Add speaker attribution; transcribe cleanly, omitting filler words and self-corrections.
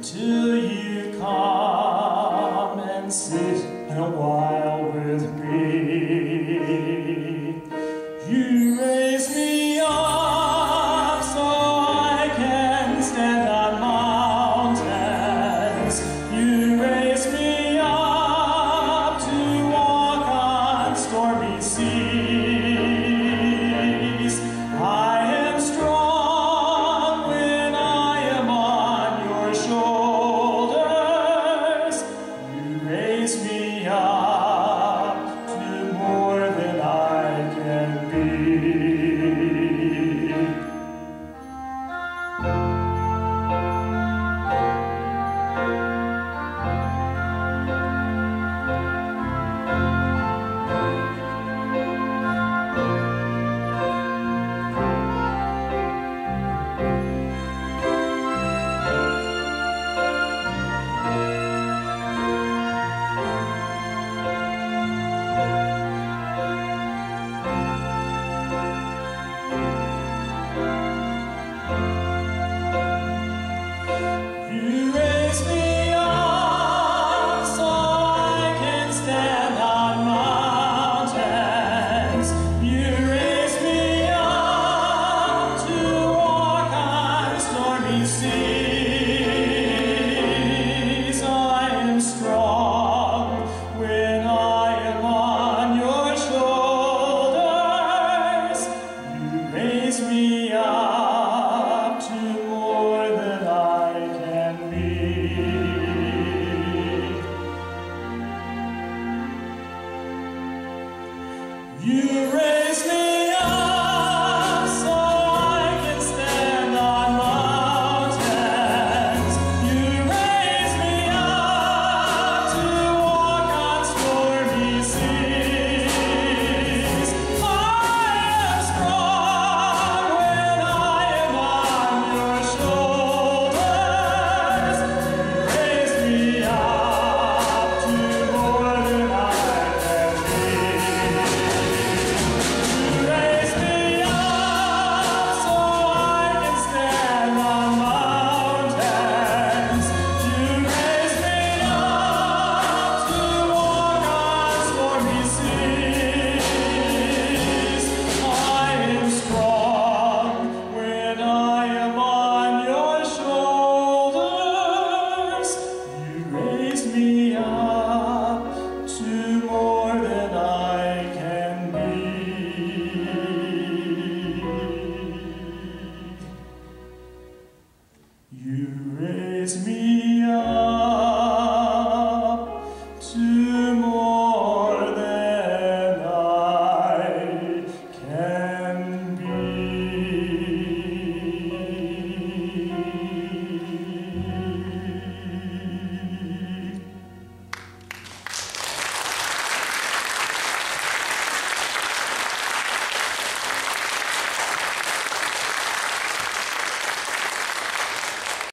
Speaker 1: till you come and sit a while with me. You raise me up so I can stand on mountains. You raise me up to walk on stormy seas. I am strong when I am on your shoulders. You raise me up to more than I can be. You